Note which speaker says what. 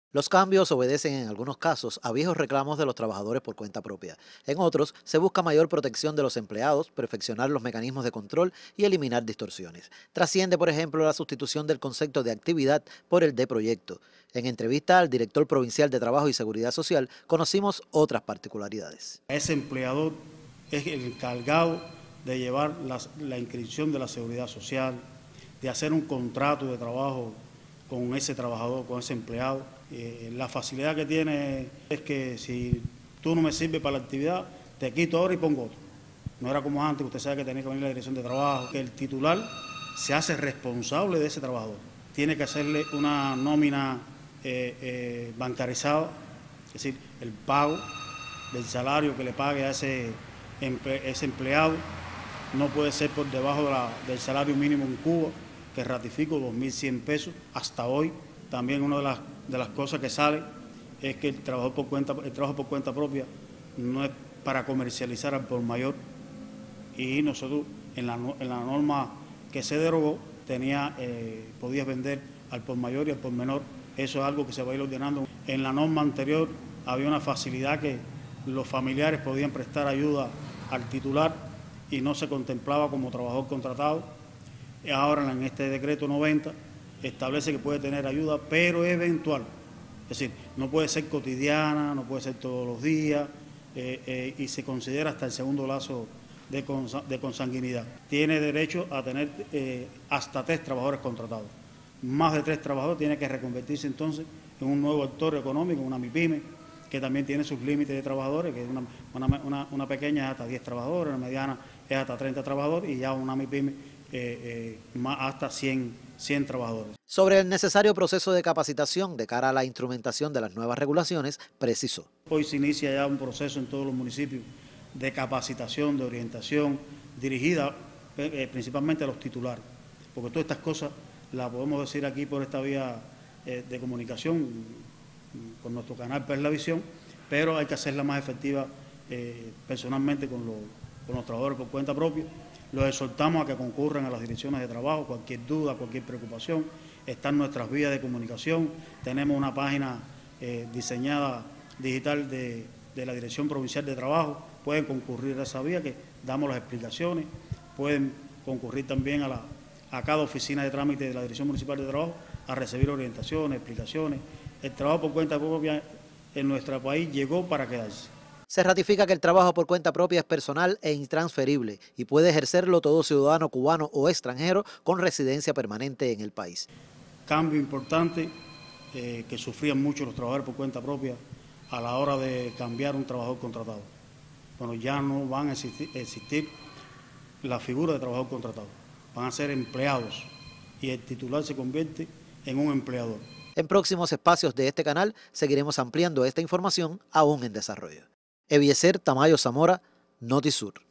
Speaker 1: Los cambios obedecen en algunos casos a viejos reclamos de los trabajadores por cuenta propia. En otros, se busca mayor protección de los empleados, perfeccionar los mecanismos de control y eliminar distorsiones. Trasciende, por ejemplo, la sustitución del concepto de actividad por el de proyecto. En entrevista al director provincial de Trabajo y Seguridad Social, conocimos otras particularidades.
Speaker 2: Ese empleador es el encargado de llevar la inscripción de la seguridad social, de hacer un contrato de trabajo con ese trabajador, con ese empleado. La facilidad que tiene es que si tú no me sirves para la actividad, te quito ahora y pongo otro. No era como antes, usted sabe que tenía que venir a la dirección de trabajo, que el titular se hace responsable de ese trabajador. Tiene que hacerle una nómina bancarizada, es decir, el pago del salario que le pague a ese empleado no puede ser por debajo del salario mínimo en Cuba, que ratifico 2.100 pesos hasta hoy. También una de las cosas que sale es que el trabajo por cuenta propia no es para comercializar al por mayor, y nosotros en la norma que se derogó podías vender al por mayor y al por menor. Eso es algo que se va a ir ordenando. En la norma anterior había una facilidad que los familiares podían prestar ayuda al titular y no se contemplaba como trabajador contratado. Ahora en este decreto 90 establece que puede tener ayuda, pero eventual. Es decir, no puede ser cotidiana, no puede ser todos los días, y se considera hasta el segundo lazo de consanguinidad. Tiene derecho a tener hasta 3 trabajadores contratados. Más de 3 trabajadores tiene que reconvertirse entonces en un nuevo actor económico, una MIPYME, que también tiene sus límites de trabajadores, que una pequeña es hasta 10 trabajadores, una mediana es hasta 30 trabajadores y ya una MIPYME hasta 100 trabajadores.
Speaker 1: Sobre el necesario proceso de capacitación de cara a la instrumentación de las nuevas regulaciones, precisó.
Speaker 2: Hoy se inicia ya un proceso en todos los municipios de capacitación, de orientación, dirigida principalmente a los titulares, porque todas estas cosas las podemos decir aquí por esta vía de comunicación, con nuestro canal Perlavisión, pero hay que hacerla más efectiva personalmente con los trabajadores por cuenta propia. Los exhortamos a que concurran a las direcciones de trabajo, cualquier duda, cualquier preocupación, están nuestras vías de comunicación, tenemos una página diseñada digital de la Dirección Provincial de Trabajo, pueden concurrir a esa vía que damos las explicaciones, pueden concurrir también a cada oficina de trámite de la Dirección Municipal de Trabajo a recibir orientaciones, explicaciones. El trabajo por cuenta propia en nuestro país llegó para quedarse.
Speaker 1: Se ratifica que el trabajo por cuenta propia es personal e intransferible y puede ejercerlo todo ciudadano cubano o extranjero con residencia permanente en el país.
Speaker 2: Cambio importante que sufrían mucho los trabajadores por cuenta propia a la hora de cambiar un trabajador contratado. Bueno, ya no van a existir la figura de trabajador contratado, van a ser empleados y el titular se convierte en un empleador.
Speaker 1: En próximos espacios de este canal seguiremos ampliando esta información aún en desarrollo. Eliezer Tamayo Zamora, Notisur.